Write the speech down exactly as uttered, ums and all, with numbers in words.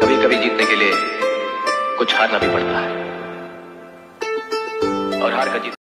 कभी कभी जीतने के लिए कुछ हारना भी पड़ता है और हार का जीत